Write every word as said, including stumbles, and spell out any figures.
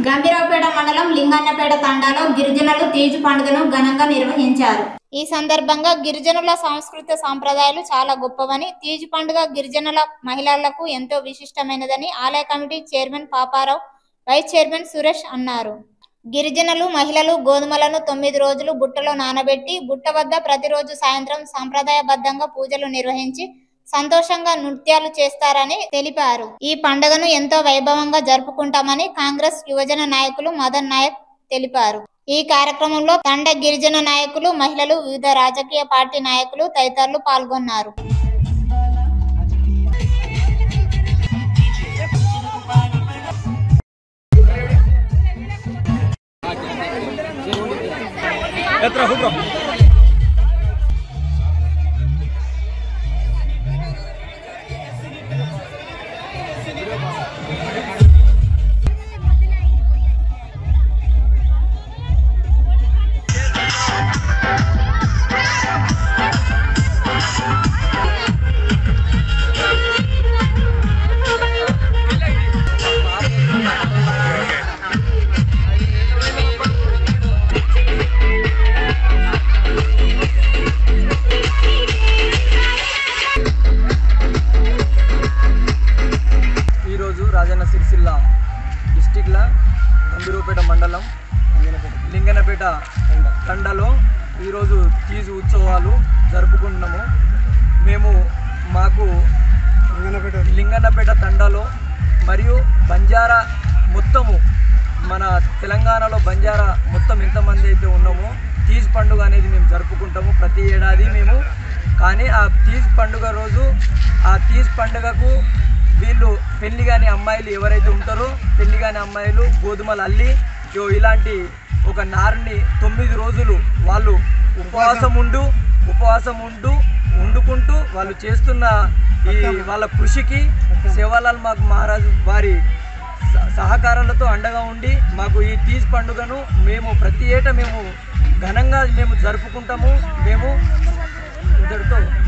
గంభీరావుపేట మండలం లింగన్నపేట తండాలో గిరిజనులు తీజ్ పండుగను ఘనంగా నిర్వహించారు। ఈ సందర్భంగా గిరిజనుల సాంస్కృతిక సంప్రదాయాలు చాలా గొప్పవని, తీజ్ పండుగ గిరిజనుల మహిళలకు ఎంతో విశిష్టమైనదని ఆలయ committee chairman Paparao, vice chairman Suresh అన్నారు। గిరిజనులు మహిళలు గోధుమలను తొమ్మిది రోజులు బుట్టలో నానబెట్టి బుట్ట వద్ద ప్రతిరోజు సాయంత్రం సంప్రదాయబద్ధంగా పూజలు నిర్వహించి సంతోషంగా నృత్యాలు చేస్తారని తెలిపారు। ఈ పండుగను ఎంతో వైభవంగా జరుపుకుంటామని కాంగ్రెస్ యువజన నాయకులు మదన్ నాయక్ తెలిపారు। ఈ కార్యక్రమంలో తండ గిరిజన నాయకులు, మహిళలు, వివిధ రాజకీయ పార్టీ నాయకులు తదితరులు పాల్గొన్నారు। రాజన్న సిరిసిల్ల డిస్టిక్ల గంభీరావుపేట మండలం లింగన్నపేట తండలో ఈరోజు తీజ్ ఉత్సవాలు జరుపుకుంటున్నాము। మేము మాకు లింగన్నపేట తండలో మరియు బంజారా మొత్తము మన తెలంగాణలో బంజారా మొత్తం ఎంతమంది అయితే ఉన్నామో తీజ్ పండుగ అనేది మేము జరుపుకుంటాము ప్రతి ఏడాది మేము। కానీ ఆ తీజ్ పండుగ రోజు ఆ తీజ్ పండుగకు వీళ్ళు పెళ్లి కాని అమ్మాయిలు ఎవరైతే ఉంటారో పెళ్లి కాని అమ్మాయిలు గోధుమలు అల్లి ఇలాంటి ఒక నారుని తొమ్మిది రోజులు వాళ్ళు ఉపవాసం ఉండు ఉపవాసం ఉండు వండుకుంటూ వాళ్ళు చేస్తున్న ఈ వాళ్ళ కృషికి సేవాలాల్ మాకు మహారాజు వారి సహకారాలతో అండగా ఉండి మాకు ఈ తీజ్ పండుగను మేము ప్రతి ఏటా మేము ఘనంగా మేము జరుపుకుంటాము। మేము ఇంతటితో